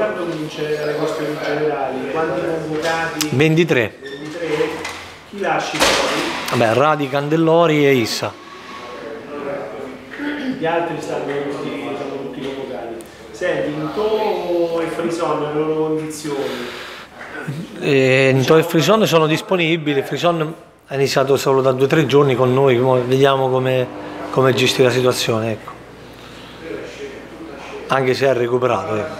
quando comincerete le vostre generali? Quanti convocati? 23. 23? Chi lasci poi? Vabbè, Radi, Candellori e Issa. Gli altri stanno tutti convocati. Senti, Ntò e Frison, le loro condizioni? Ntò e Frison sono disponibili. Frison ha iniziato solo da 2 o 3 giorni con noi, vediamo come gestire la situazione, ecco. Anche se è recuperato, ecco.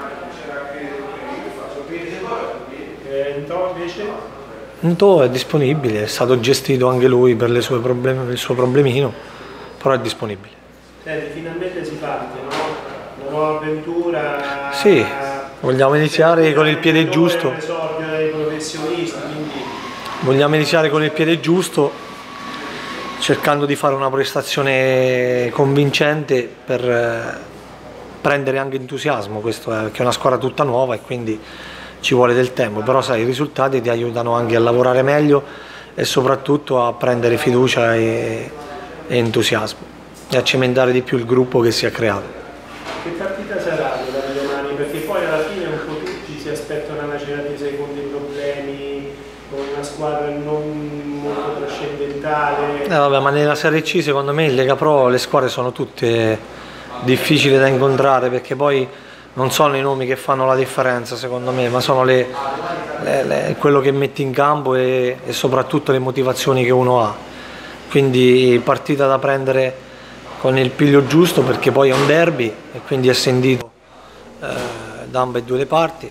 Ntò invece? Ntò è disponibile, è stato gestito anche lui per il suo problemino, però è disponibile. Senti, finalmente si parte, no? Una nuova avventura. Sì, vogliamo iniziare con il piede giusto. L'esordio dei professionisti, quindi. Vogliamo iniziare con il piede giusto, cercando di fare una prestazione convincente per prendere anche entusiasmo, questo è, perché è una squadra tutta nuova e quindi ci vuole del tempo, però sai, i risultati ti aiutano anche a lavorare meglio e soprattutto a prendere fiducia e entusiasmo e a cimentare di più il gruppo che si è creato. Che partita sarà da domani? Perché poi alla fine un po' tutti si aspettano una cena di secondi problemi, con una squadra non molto trascendentale. Vabbè, ma nella Serie C secondo me in Lega Pro le squadre sono tutte difficili da incontrare, perché poi non sono i nomi che fanno la differenza secondo me, ma sono quello che metti in campo e soprattutto le motivazioni che uno ha. Quindi partita da prendere con il piglio giusto, perché poi è un derby e quindi è sentito da ambedue le parti.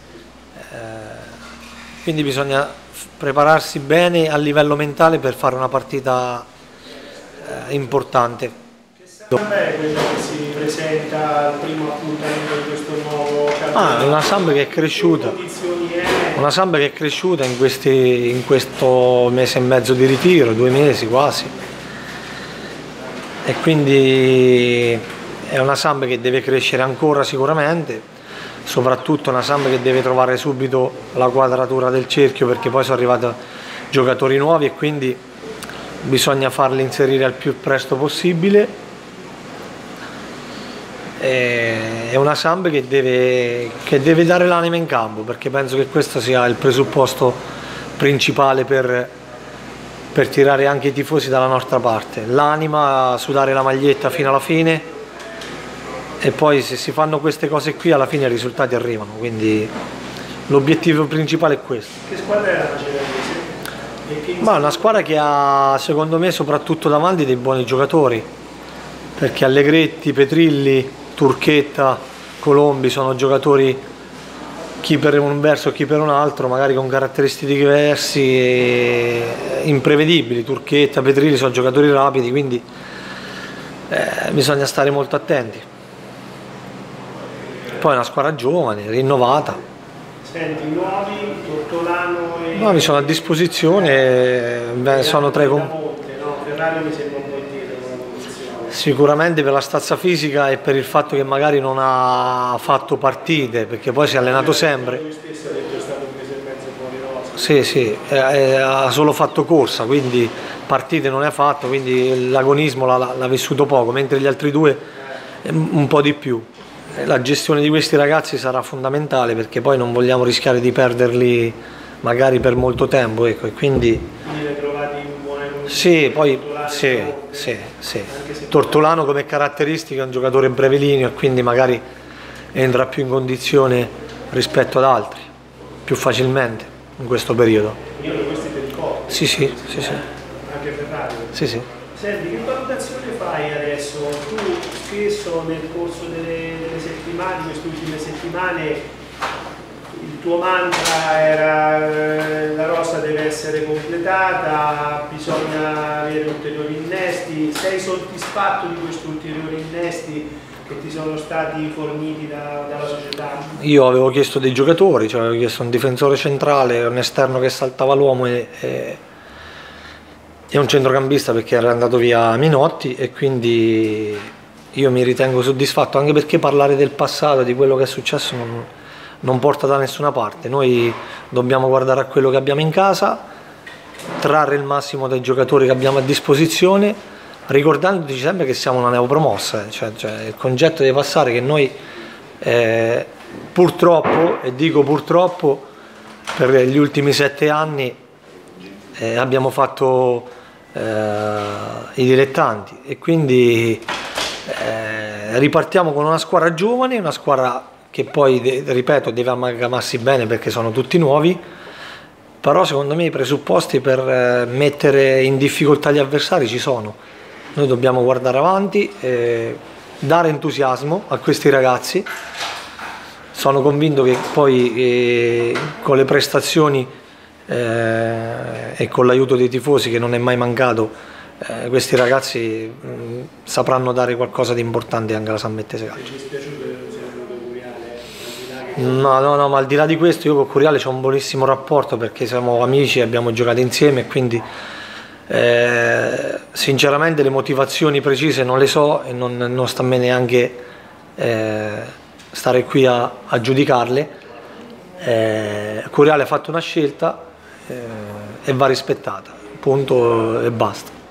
Quindi bisogna prepararsi bene a livello mentale per fare una partita importante. È quella che si presenta al primo appuntamento di questo nuovo campionato. Una Samp che è cresciuta, una Samp che è cresciuta in questo mese e mezzo di ritiro, 2 mesi quasi, e quindi è una Samp che deve crescere ancora sicuramente, soprattutto una Samp che deve trovare subito la quadratura del cerchio, perché poi sono arrivati giocatori nuovi e quindi bisogna farli inserire al più presto possibile. È una Samp che deve dare l'anima in campo, perché penso che questo sia il presupposto principale per tirare anche i tifosi dalla nostra parte. L'anima, sudare la maglietta fino alla fine, e poi se si fanno queste cose qui alla fine i risultati arrivano, quindi l'obiettivo principale è questo. Che squadra è la Ceravese? Ma è una squadra che ha, secondo me, soprattutto davanti dei buoni giocatori, perché Allegretti, Petrilli, Turchetta, Colombi sono giocatori, chi per un verso e chi per un altro, magari con caratteristiche diverse e imprevedibili. Turchetta, Petrilli sono giocatori rapidi, quindi bisogna stare molto attenti. Poi è una squadra giovane, rinnovata. Senti, nuovi, Tortolano e... Nuovi sono a disposizione, sono tra i Ferrari mi sembra un po' indietro con la posizione. Sicuramente per la stazza fisica e per il fatto che magari non ha fatto partite, perché poi si è allenato sempre. Lui stesso ha detto che è stato un mese e mezzo fuori rosa. Sì, sì, ha solo fatto corsa, quindi partite non ne ha fatto, quindi l'agonismo l'ha vissuto poco, mentre gli altri due un po' di più. La gestione di questi ragazzi sarà fondamentale, perché poi non vogliamo rischiare di perderli magari per molto tempo, ecco, e quindi Quindi li hai trovati in buone condizioni? sì, poi sì. Tortolano come caratteristica è un giocatore brevelineo e quindi magari entra più in condizione rispetto ad altri, più facilmente in questo periodo. Io di questi te li ricordo. Sì. Anche Ferrari. Sì. Senti, che valutazione fai adesso? Tu spesso nel corso delle settimane, queste ultime settimane, il tuo mantra era la rosa deve essere completata, bisogna avere ulteriori innesti. Sei soddisfatto di questi ulteriori innesti che ti sono stati forniti dalla società? Io avevo chiesto dei giocatori, cioè avevo chiesto un difensore centrale, un esterno che saltava l'uomo e un centrocampista, perché era andato via Minotti, e quindi io mi ritengo soddisfatto, anche perché parlare del passato, di quello che è successo, non porta da nessuna parte. Noi dobbiamo guardare a quello che abbiamo in casa, trarre il massimo dai giocatori che abbiamo a disposizione, ricordandoci sempre che siamo una neopromossa, cioè il concetto deve passare che noi purtroppo, e dico purtroppo, per gli ultimi 7 anni abbiamo fatto i dilettanti, e quindi ripartiamo con una squadra giovane, una squadra che poi, ripeto, deve amalgamarsi bene perché sono tutti nuovi, però secondo me i presupposti per mettere in difficoltà gli avversari ci sono. Noi dobbiamo guardare avanti, dare entusiasmo a questi ragazzi. Sono convinto che poi con le prestazioni e con l'aiuto dei tifosi, che non è mai mancato, questi ragazzi sapranno dare qualcosa di importante anche alla Sambettese Calcio. Mi è dispiaciuto che non sia venuto Curiale? No, ma al di là di questo io con Curiale c'ho un buonissimo rapporto perché siamo amici e abbiamo giocato insieme, e quindi sinceramente le motivazioni precise non le so e non sta a me neanche stare qui a giudicarle. Curiale ha fatto una scelta e va rispettata, punto e basta.